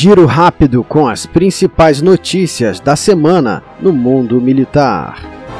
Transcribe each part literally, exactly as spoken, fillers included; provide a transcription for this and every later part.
Giro rápido com as principais notícias da semana no mundo militar.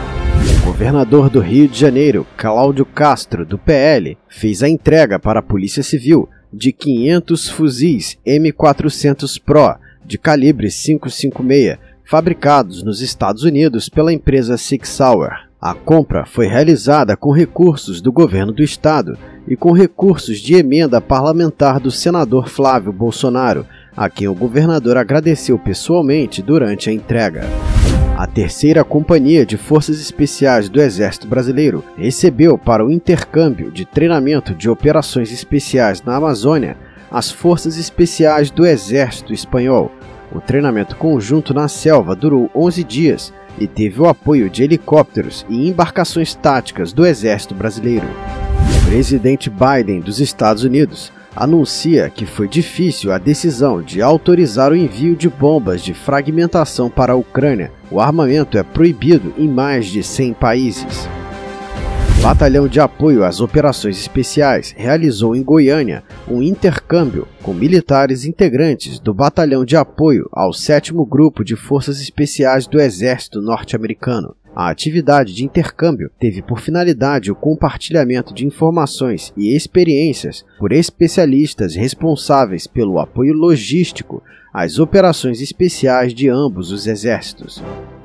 O governador do Rio de Janeiro, Cláudio Castro, do P L, fez a entrega para a Polícia Civil de quinhentos fuzis M quatrocentos Pro de calibre cinco cinco seis, fabricados nos Estados Unidos pela empresa Sig Sauer. A compra foi realizada com recursos do governo do estado e com recursos de emenda parlamentar do senador Flávio Bolsonaro, a quem o governador agradeceu pessoalmente durante a entrega. A terceira Companhia de Forças Especiais do Exército Brasileiro recebeu para o intercâmbio de treinamento de operações especiais na Amazônia as Forças Especiais do Exército Espanhol. O treinamento conjunto na selva durou onze dias e teve o apoio de helicópteros e embarcações táticas do Exército Brasileiro. O presidente Biden dos Estados Unidos anuncia que foi difícil a decisão de autorizar o envio de bombas de fragmentação para a Ucrânia. O armamento é proibido em mais de cem países. O Batalhão de Apoio às Operações Especiais realizou em Goiânia um intercâmbio com militares integrantes do Batalhão de Apoio ao sétimo Grupo de Forças Especiais do Exército Norte-Americano. A atividade de intercâmbio teve por finalidade o compartilhamento de informações e experiências por especialistas responsáveis pelo apoio logístico às operações especiais de ambos os exércitos.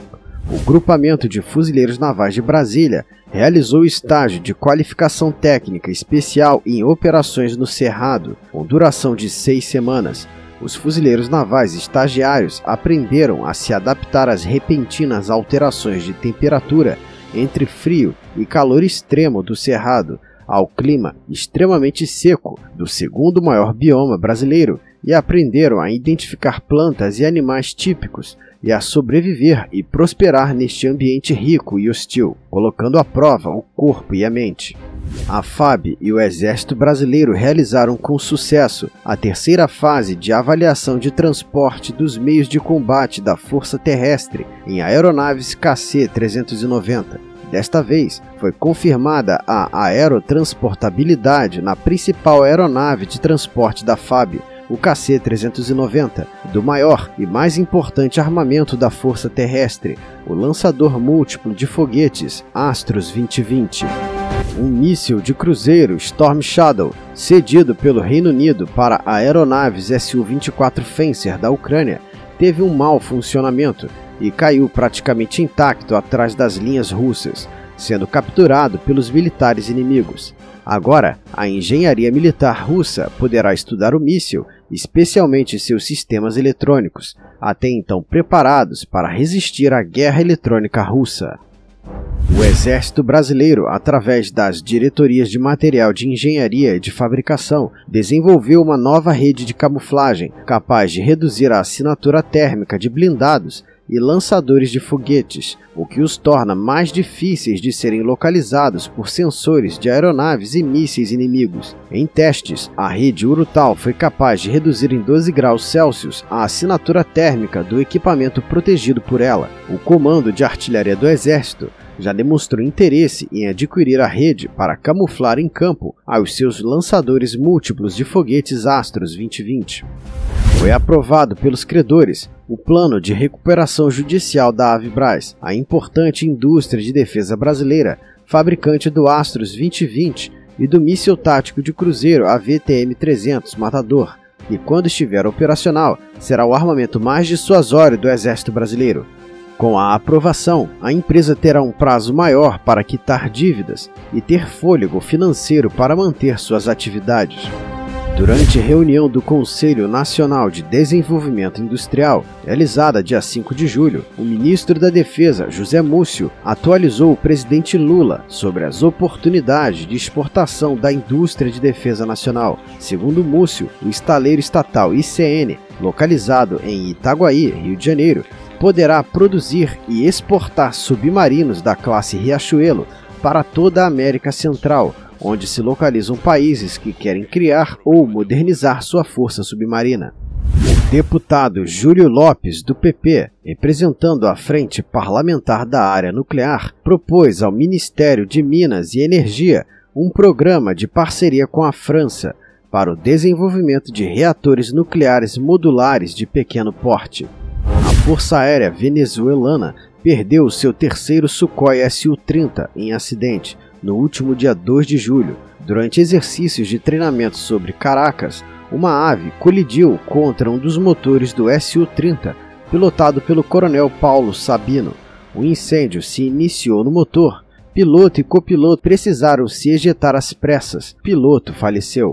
O Grupamento de Fuzileiros Navais de Brasília realizou o estágio de qualificação técnica especial em operações no Cerrado, com duração de seis semanas. Os fuzileiros navais estagiários aprenderam a se adaptar às repentinas alterações de temperatura entre frio e calor extremo do Cerrado, ao clima extremamente seco do segundo maior bioma brasileiro, e aprenderam a identificar plantas e animais típicos e a sobreviver e prosperar neste ambiente rico e hostil, colocando à prova o corpo e a mente. A F A B e o Exército Brasileiro realizaram com sucesso a terceira fase de avaliação de transporte dos meios de combate da Força Terrestre em aeronaves K C trezentos e noventa. Desta vez, foi confirmada a aerotransportabilidade na principal aeronave de transporte da F A B, o K C trezentos e noventa, do maior e mais importante armamento da Força Terrestre, o lançador múltiplo de foguetes Astros vinte vinte. Um míssil de cruzeiro Storm Shadow, cedido pelo Reino Unido para aeronaves S U vinte e quatro Fencer da Ucrânia, teve um mau funcionamento e caiu praticamente intacto atrás das linhas russas, sendo capturado pelos militares inimigos. Agora, a engenharia militar russa poderá estudar o míssil, especialmente seus sistemas eletrônicos, até então preparados para resistir à guerra eletrônica russa. O Exército Brasileiro, através das Diretorias de Material de Engenharia e de Fabricação, desenvolveu uma nova rede de camuflagem capaz de reduzir a assinatura térmica de blindados e lançadores de foguetes, o que os torna mais difíceis de serem localizados por sensores de aeronaves e mísseis inimigos. Em testes, a rede Urutau foi capaz de reduzir em doze graus Celsius a assinatura térmica do equipamento protegido por ela. O Comando de Artilharia do Exército já demonstrou interesse em adquirir a rede para camuflar em campo aos seus lançadores múltiplos de foguetes Astros vinte vinte. Foi aprovado pelos credores o plano de recuperação judicial da Avibraz, a importante indústria de defesa brasileira, fabricante do Astros vinte vinte e do míssil tático de cruzeiro A V T M trezentos Matador, e quando estiver operacional, será o armamento mais dissuasório do Exército Brasileiro. Com a aprovação, a empresa terá um prazo maior para quitar dívidas e ter fôlego financeiro para manter suas atividades. Durante reunião do Conselho Nacional de Desenvolvimento Industrial, realizada dia cinco de julho, o ministro da Defesa, José Múcio, atualizou o presidente Lula sobre as oportunidades de exportação da indústria de defesa nacional. Segundo Múcio, o estaleiro estatal I C N, localizado em Itaguaí, Rio de Janeiro, poderá produzir e exportar submarinos da classe Riachuelo para toda a América Central, onde se localizam países que querem criar ou modernizar sua força submarina. O deputado Júlio Lopes, do P P, representando a Frente Parlamentar da Área Nuclear, propôs ao Ministério de Minas e Energia um programa de parceria com a França para o desenvolvimento de reatores nucleares modulares de pequeno porte. A Força Aérea Venezuelana perdeu seu terceiro Sukhoi S U trinta em acidente no último dia dois de julho. Durante exercícios de treinamento sobre Caracas, uma ave colidiu contra um dos motores do S U trinta, pilotado pelo coronel Paulo Sabino. O incêndio se iniciou no motor. Piloto e copiloto precisaram se ejetar às pressas. Piloto faleceu.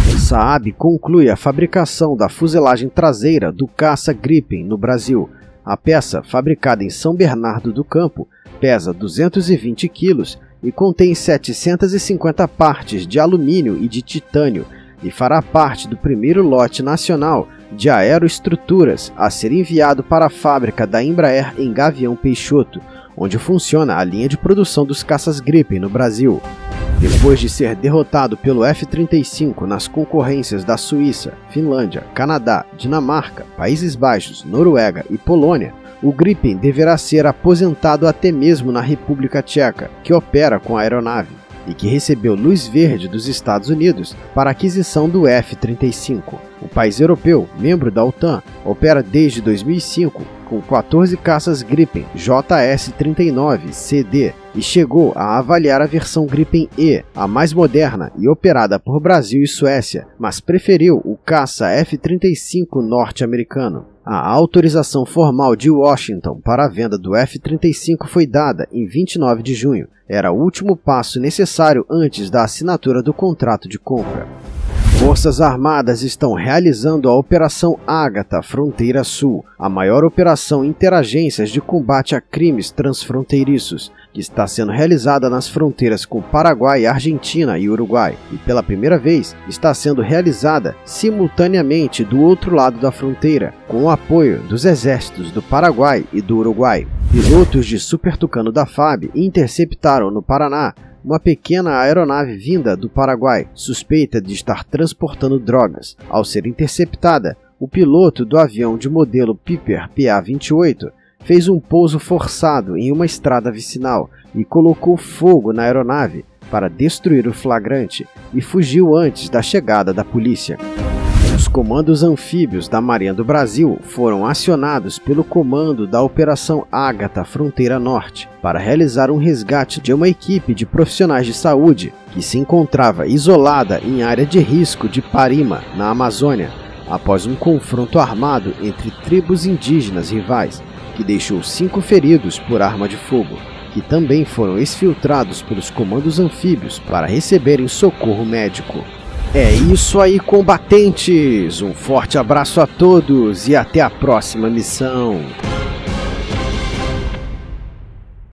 Saab conclui a fabricação da fuselagem traseira do caça Gripen no Brasil. A peça, fabricada em São Bernardo do Campo, pesa duzentos e vinte quilos e contém setecentas e cinquenta partes de alumínio e de titânio e fará parte do primeiro lote nacional de aeroestruturas a ser enviado para a fábrica da Embraer em Gavião Peixoto, onde funciona a linha de produção dos caças Gripen no Brasil. Depois de ser derrotado pelo F trinta e cinco nas concorrências da Suíça, Finlândia, Canadá, Dinamarca, Países Baixos, Noruega e Polônia, o Gripen deverá ser aposentado até mesmo na República Tcheca, que opera com a aeronave, e que recebeu luz verde dos Estados Unidos para a aquisição do F trinta e cinco. O país europeu, membro da OTAN, opera desde dois mil e cinco com quatorze caças Gripen J S trinta e nove C D e chegou a avaliar a versão Gripen E, a mais moderna e operada por Brasil e Suécia, mas preferiu o caça F trinta e cinco norte-americano. A autorização formal de Washington para a venda do F trinta e cinco foi dada em vinte e nove de junho. Era o último passo necessário antes da assinatura do contrato de compra. Forças Armadas estão realizando a Operação Ágata Fronteira Sul, a maior operação interagências de combate a crimes transfronteiriços, que está sendo realizada nas fronteiras com Paraguai, Argentina e Uruguai, e pela primeira vez está sendo realizada simultaneamente do outro lado da fronteira, com o apoio dos exércitos do Paraguai e do Uruguai. Pilotos de Super Tucano da F A B interceptaram no Paraná uma pequena aeronave vinda do Paraguai, suspeita de estar transportando drogas. Ao ser interceptada, o piloto do avião de modelo Piper P A vinte e oito fez um pouso forçado em uma estrada vicinal e colocou fogo na aeronave para destruir o flagrante e fugiu antes da chegada da polícia. Os comandos anfíbios da Marinha do Brasil foram acionados pelo comando da Operação Ágata Fronteira Norte para realizar um resgate de uma equipe de profissionais de saúde que se encontrava isolada em área de risco de Parima, na Amazônia, após um confronto armado entre tribos indígenas rivais, que deixou cinco feridos por arma de fogo, que também foram exfiltrados pelos comandos anfíbios para receberem socorro médico. É isso aí, combatentes! Um forte abraço a todos e até a próxima missão!